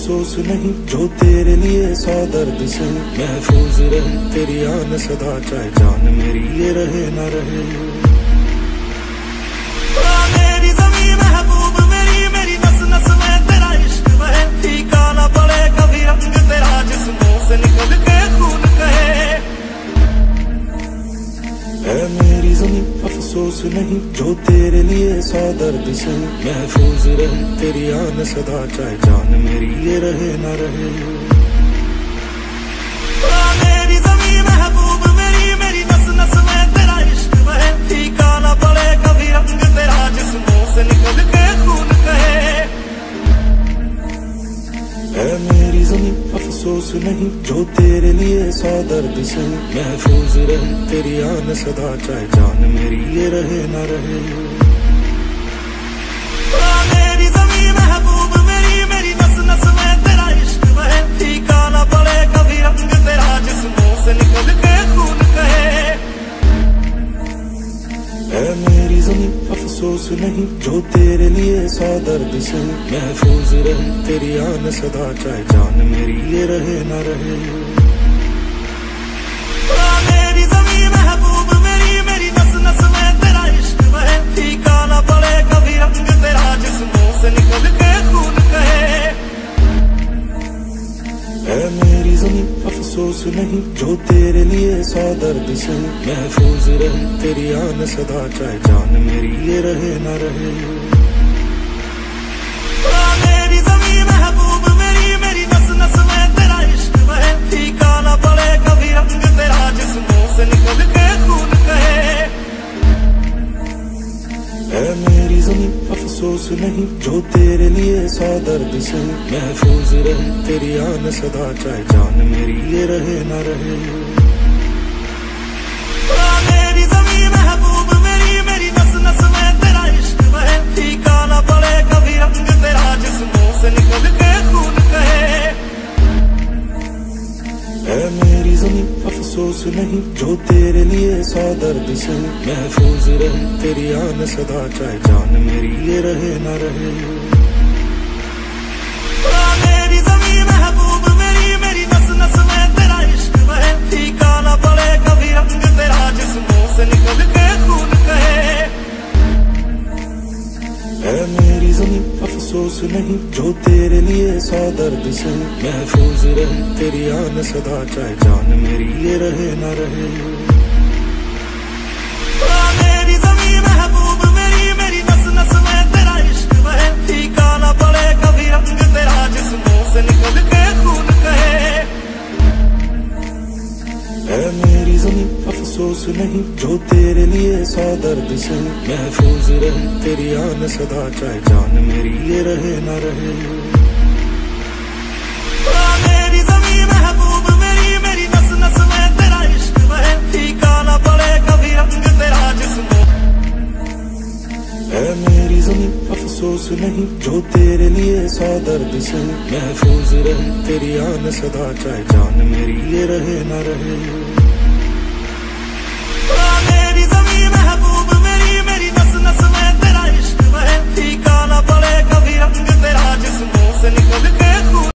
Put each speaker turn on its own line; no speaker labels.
अफसोस नहीं जो तेरे लिए सौ दर्द से महफूज रहे। तेरी आन सदा चाहे जान मेरी ये रहे न रहे।
मेरी ज़मीं महबूब मेरी, मेरी नस नस में तेरा इश्क बहे। फीका ना पड़े कभी रंग तेरा जिस्मों से निकल के खून कहे।
है मेरी ज़मीं अफसोस नहीं जो तेरे लिए सौ दर्द से महफूज रहे। तेरी आन सदा चाहे जान मेरी ये रहे न रहे।
मेरी ज़मीं महबूब मेरी, मेरी नस नस में तेरा इश्क बहे। फीका ना पड़े कभी रंग तेरा जिस्मों से निकल के खून कहे।
है मेरी ज़मीं अफसोस नहीं जो तेरे लिए सौ दर्द से महफूज रहे। तेरी आन सदा चाहे जान मेरी ये रहे न रहे।
मेरी ज़मीं महबूब मेरी, मेरी नस नस में तेरा इश्क बहे। फीका ना पड़े कभी रंग तेरा जिस्मों से निकल के खून कहे।
है मेरी ज़मीं अफसोस नहीं जो तेरे लिए सौ दर्द से महफूज रहे। तेरी आन सदा चाहे जान मेरी ये रहे न रहे।
मेरी ज़मीं महबूब मेरी, मेरी नस नस में तेरा इश्क बहे। फीका ना पड़े कभी रंग तेरा जिस्मों से निकल के खून कहे।
है मेरी ज़मीं अफसोस नहीं जो तेरे लिए सौ दर्द से महफूज रहे। तेरी आन सदा चाहे जान मेरी ये रहे न रहे।
मेरी ज़मीं महबूब मेरी, मेरी नस नस में तेरा इश्क बहे। फीका ना पड़े कभी रंग तेरा जिस्मों से निकल के खून कहे।
है मेरी ज़मीं अफसोस नहीं जो तेरे लिए सौ दर्द से महफूज रहे। तेरी आन सदा चाहे जान मेरी ये रहे न रहे।
मेरी ज़मीं महबूब मेरी, मेरी नस नस में तेरा इश्क बहे। फीका ना पड़े कभी रंग तेरा जिस्मों से निकल के खून कहे।
है मेरी ज़मीं अफसोस नहीं जो तेरे लिए सौ दर्द से महफूज रहे। तेरी आन सदा चाहे जान मेरी ये रहे न रहे।
मेरी ज़मीं महबूब मेरी, मेरी नस नस में तेरा इश्क बहे। फीका ना पड़े कभी रंग तेरा जिस्मों से निकल के खून कहे।
है मेरी ज़मीं अफसोस नहीं जो तेरे लिए सौ दर्द से महफूज रहे। तेरी आन सदा चाहे जान मेरी ये रहे न रहे।
मेरी ज़मीं महबूब मेरी, मेरी नस नस में तेरा इश्क बहे। फीका ना पड़े कभी रंग तेरा जिस्मों से निकल के खून कहे।
है मेरी ज़मीं अफसोस नहीं जो तेरे लिए सौ दर्द से महफूज रहे। तेरी आन सदा चाहे जान मेरी ये रहे न रहे।
मेरी ज़मीं महबूब मेरी, मेरी नस नस में तेरा इश्क बहे। फीका ना पड़े कभी रंग तेरा जिस्मों।
है मेरी ज़मीं अफसोस नहीं जो तेरे लिए सौ दर्द से महफूज रहे। तेरी आन सदा चाहे जान मेरी ये रहे न रहे।
मेरी ज़मीं महबूब मेरी, मेरी नस नस में तेरा इश्क बहे। फीका ना पड़े कभी रंग तेरा जिस्मों से निकल के खून